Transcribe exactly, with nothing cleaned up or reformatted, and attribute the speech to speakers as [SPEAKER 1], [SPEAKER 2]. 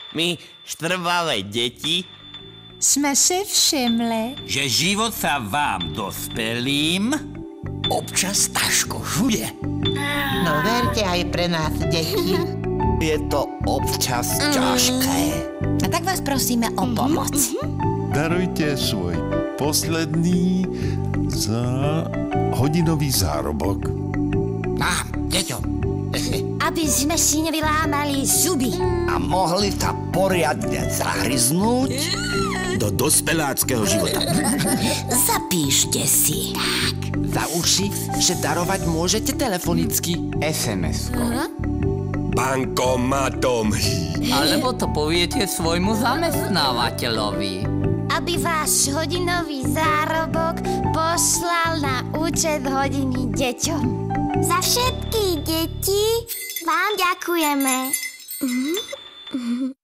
[SPEAKER 1] My štrbavé deti
[SPEAKER 2] jsme si všimli,
[SPEAKER 3] že život sa vám dospelým
[SPEAKER 1] občas ťažko žuje.
[SPEAKER 4] No verte aj pre nás, deti.
[SPEAKER 1] Je to občas ťažké.
[SPEAKER 2] a tak vás prosíme o pomoc.
[SPEAKER 5] Darujte svoj posledný za hodinový zárobok.
[SPEAKER 1] Nám, deťom.
[SPEAKER 6] Aby sme si nevylámali zuby.
[SPEAKER 1] A mohli sa poriadne zahryznúť do dospeláckého života.
[SPEAKER 6] Zapíšte si.
[SPEAKER 7] Za uši, že darovať môžete telefonicky es em eskou.
[SPEAKER 1] Bankomatom.
[SPEAKER 8] Alebo to poviete svojmu zamestnávateľovi.
[SPEAKER 6] Aby váš hodinový zárobok poslal na účet hodiny deťom. Za všetky deti vám ďakujeme.